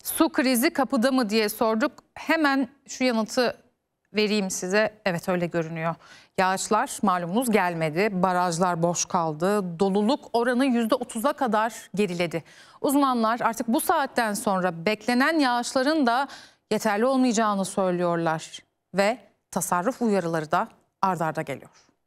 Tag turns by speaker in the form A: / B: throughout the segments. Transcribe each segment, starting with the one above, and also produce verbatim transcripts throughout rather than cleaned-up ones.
A: Su krizi kapıda mı diye sorduk. Hemen şu yanıtı vereyim size. Evet, öyle görünüyor. Yağışlar malumunuz gelmedi. Barajlar boş kaldı. Doluluk oranı yüzde otuza kadar geriledi. Uzmanlar artık bu saatten sonra beklenen yağışların da yeterli olmayacağını söylüyorlar. Ve tasarruf uyarıları da ard arda geliyor.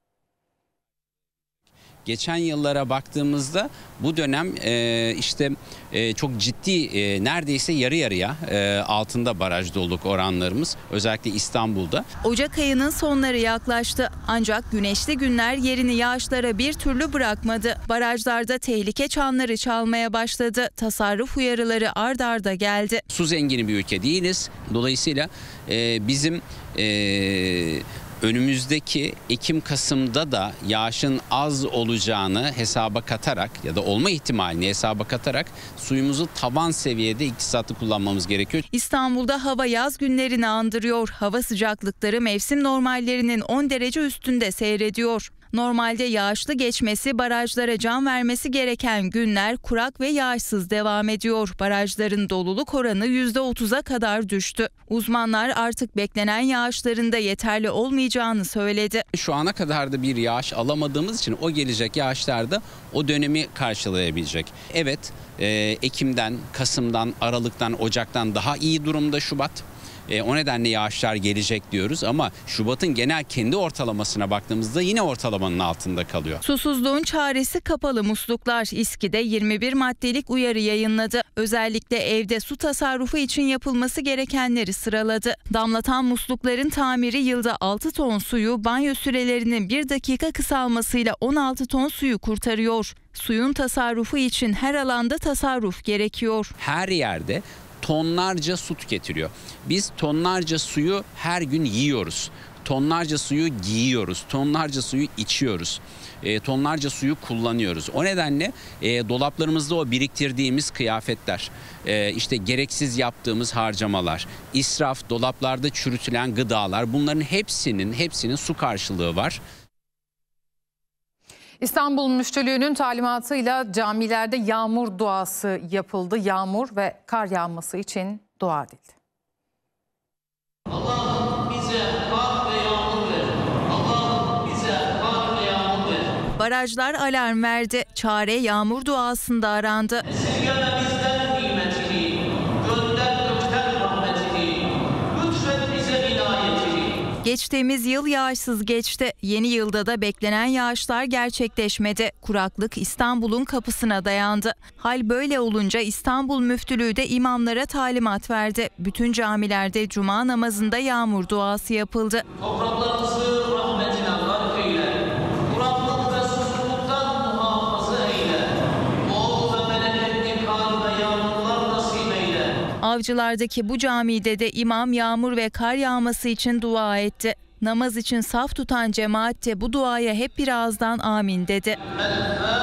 B: Geçen yıllara baktığımızda bu dönem e, işte e, çok ciddi e, neredeyse yarı yarıya e, altında baraj doluluk oranlarımız, özellikle İstanbul'da.
C: Ocak ayının sonları yaklaştı ancak güneşli günler yerini yağışlara bir türlü bırakmadı. Barajlarda tehlike çanları çalmaya başladı. Tasarruf uyarıları ard arda geldi.
B: Su zengini bir ülke değiliz. Dolayısıyla e, bizim e, önümüzdeki Ekim-Kasım'da da yağışın az olacağını hesaba katarak ya da olma ihtimalini hesaba katarak suyumuzu tavan seviyede iktisatlı kullanmamız gerekiyor.
C: İstanbul'da hava yaz günlerini andırıyor. Hava sıcaklıkları mevsim normallerinin on derece üstünde seyrediyor. Normalde yağışlı geçmesi, barajlara can vermesi gereken günler kurak ve yağışsız devam ediyor. Barajların doluluk oranı yüzde otuza kadar düştü. Uzmanlar artık beklenen yağışların da yeterli olmayacağını söyledi.
B: Şu ana kadar da bir yağış alamadığımız için o gelecek yağışlar da o dönemi karşılayabilecek. Evet, e, Ekim'den, Kasım'dan, Aralık'tan, Ocak'tan daha iyi durumda Şubat. E, o nedenle yağışlar gelecek diyoruz ama Şubat'ın genel kendi ortalamasına baktığımızda yine ortalamanın altında kalıyor.
C: Susuzluğun çaresi kapalı musluklar. İSKİ'de yirmi bir maddelik uyarı yayınladı. Özellikle evde su tasarrufu için yapılması gerekenleri sıraladı. Damlatan muslukların tamiri yılda altı ton suyu, banyo sürelerinin bir dakika kısalmasıyla on altı ton suyu kurtarıyor. Suyun tasarrufu için her alanda tasarruf gerekiyor.
B: Her yerde tonlarca su tüketiliyor. Biz tonlarca suyu her gün yiyoruz. Tonlarca suyu giyiyoruz. Tonlarca suyu içiyoruz. E, tonlarca suyu kullanıyoruz. O nedenle e, dolaplarımızda o biriktirdiğimiz kıyafetler, e, işte gereksiz yaptığımız harcamalar, israf, dolaplarda çürütülen gıdalar, bunların hepsinin hepsinin su karşılığı var.
A: İstanbul Müftülüğü'nün talimatıyla camilerde yağmur duası yapıldı. Yağmur ve kar yağması için dua edildi.
D: Allah'ım bize kar ve yağmur ver. Allah'ım bize kar ve yağmur ver.
C: Barajlar alarm verdi. Çare yağmur duasında arandı.
D: Esirgeme bizden nimetini, gönder gökten rahmetini, lütfet bize inayetini.
C: Geçtiğimiz yıl yağışsız geçti. Yeni yılda da beklenen yağışlar gerçekleşmedi. Kuraklık İstanbul'un kapısına dayandı. Hal böyle olunca İstanbul Müftülüğü de imamlara talimat verdi. Bütün camilerde cuma namazında yağmur duası yapıldı.
D: Topraklarımızı rahmetine gark eyle. Kuraklık ve susuzluktan muhafaza eyle. Bol ve bereketli kar ve yağmurlar nasip eyle.
C: Avcılardaki bu camide de imam yağmur ve kar yağması için dua etti. Namaz için saf tutan cemaat de bu duaya hep bir ağızdan amin dedi.